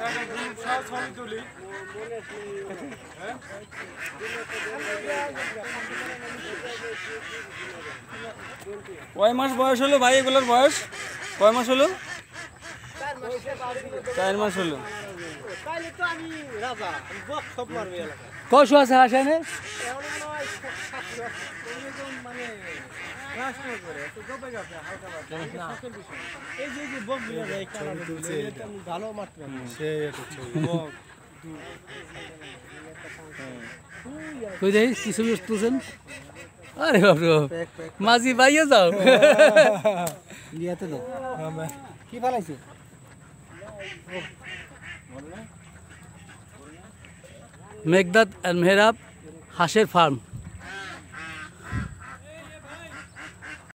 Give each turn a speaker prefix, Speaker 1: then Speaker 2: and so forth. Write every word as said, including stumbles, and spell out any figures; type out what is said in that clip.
Speaker 1: কয় মাস বয়স হলো ভাই এগুলোর বয়স কয় মাস হলো চার মাস হলো কয়শো আছে হাঁস এনে কিছু তুলছেন আরে বাপরে মাঝি বাইয়ে যাও কি ফালাইছে মেঘদাদ এন্ড মেহরাব হাঁসের ফার্ম।